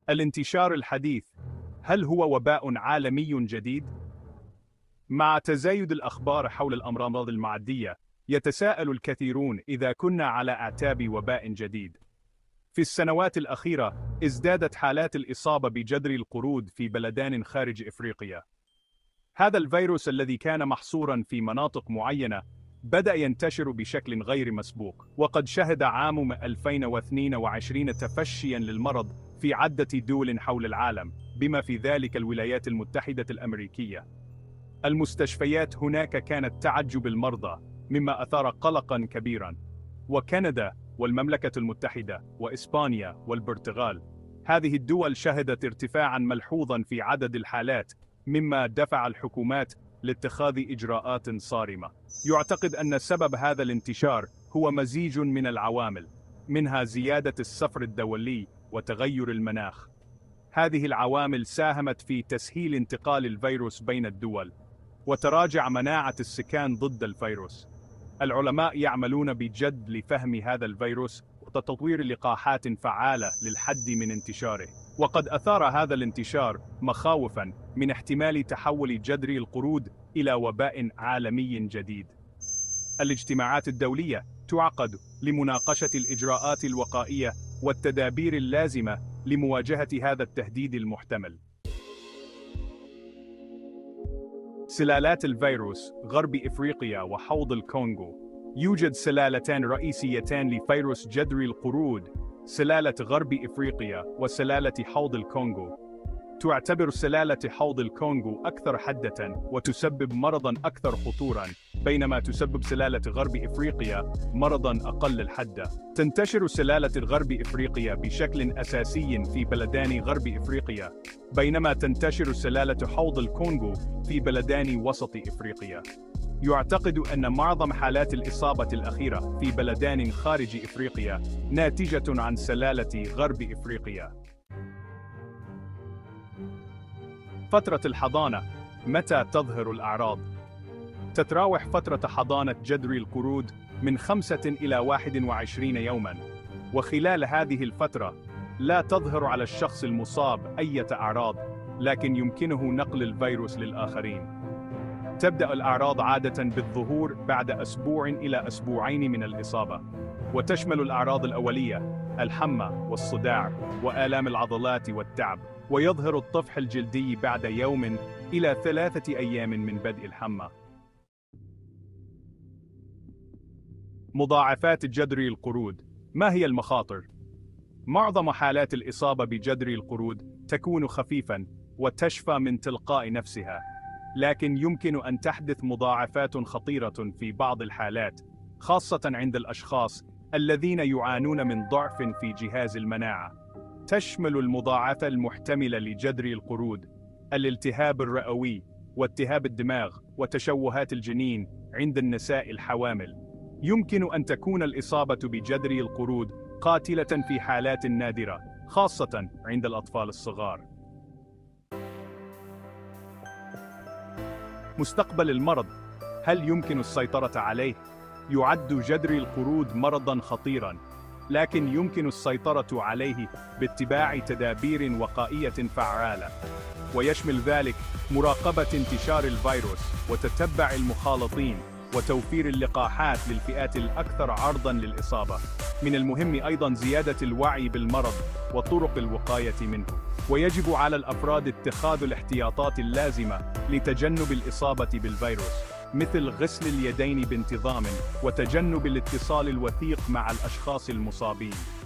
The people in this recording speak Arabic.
الانتشار الحديث، هل هو وباء عالمي جديد؟ مع تزايد الأخبار حول الأمراض المعدية، يتساءل الكثيرون إذا كنا على أعتاب وباء جديد. في السنوات الأخيرة، ازدادت حالات الإصابة بجدري القرود في بلدان خارج إفريقيا. هذا الفيروس الذي كان محصوراً في مناطق معينة، بدأ ينتشر بشكل غير مسبوق، وقد شهد عام 2022 تفشياً للمرض في عدة دول حول العالم، بما في ذلك الولايات المتحدة الأمريكية. المستشفيات هناك كانت تعج المرضى، مما أثار قلقاً كبيراً. وكندا والمملكة المتحدة وإسبانيا والبرتغال، هذه الدول شهدت ارتفاعاً ملحوظاً في عدد الحالات، مما دفع الحكومات لاتخاذ إجراءات صارمة. يعتقد أن سبب هذا الانتشار هو مزيج من العوامل، منها زيادة السفر الدولي وتغير المناخ. هذه العوامل ساهمت في تسهيل انتقال الفيروس بين الدول، وتراجع مناعة السكان ضد الفيروس. العلماء يعملون بجد لفهم هذا الفيروس وتطوير لقاحات فعالة للحد من انتشاره. وقد أثار هذا الانتشار مخاوفاً من احتمال تحول جدري القرود إلى وباء عالمي جديد. الاجتماعات الدولية تعقد لمناقشة الإجراءات الوقائية والتدابير اللازمة لمواجهة هذا التهديد المحتمل. سلالات الفيروس: غرب إفريقيا وحوض الكونغو. يوجد سلالتان رئيسيتان لفيروس جدري القرود، سلالة غرب إفريقيا وسلالة حوض الكونغو. تعتبر سلالة حوض الكونغو أكثر حدة وتسبب مرضاً أكثر خطوراً، بينما تسبب سلالة غرب إفريقيا مرضاً أقل الحدة. تنتشر سلالة غرب إفريقيا بشكل أساسي في بلدان غرب إفريقيا، بينما تنتشر سلالة حوض الكونغو في بلدان وسط إفريقيا. يعتقد أن معظم حالات الإصابة الأخيرة في بلدان خارج إفريقيا ناتجة عن سلالة غرب إفريقيا. فترة الحضانة: متى تظهر الأعراض؟ تتراوح فترة حضانة جدري القرود من 5 إلى 21 يوماً، وخلال هذه الفترة لا تظهر على الشخص المصاب أي أعراض، لكن يمكنه نقل الفيروس للآخرين. تبدأ الأعراض عادة بالظهور بعد أسبوع إلى أسبوعين من الإصابة، وتشمل الأعراض الأولية الحمى والصداع وآلام العضلات والتعب، ويظهر الطفح الجلدي بعد يوم إلى 3 أيام من بدء الحمى. مضاعفات جدري القرود: ما هي المخاطر؟ معظم حالات الإصابة بجدري القرود تكون خفيفاً وتشفى من تلقاء نفسها، لكن يمكن أن تحدث مضاعفات خطيرة في بعض الحالات، خاصة عند الأشخاص الذين يعانون من ضعف في جهاز المناعة. تشمل المضاعفة المحتملة لجدري القرود الالتهاب الرئوي والتهاب الدماغ وتشوهات الجنين عند النساء الحوامل. يمكن أن تكون الإصابة بجدري القرود قاتلة في حالات نادرة، خاصة عند الأطفال الصغار. مستقبل المرض: هل يمكن السيطرة عليه؟ يعد جدري القرود مرضاً خطيراً، لكن يمكن السيطرة عليه باتباع تدابير وقائية فعالة، ويشمل ذلك مراقبة انتشار الفيروس وتتبع المخالطين وتوفير اللقاحات للفئات الأكثر عرضاً للإصابة. من المهم أيضاً زيادة الوعي بالمرض وطرق الوقاية منه، ويجب على الأفراد اتخاذ الاحتياطات اللازمة لتجنب الإصابة بالفيروس، مثل غسل اليدين بانتظام وتجنب الاتصال الوثيق مع الأشخاص المصابين.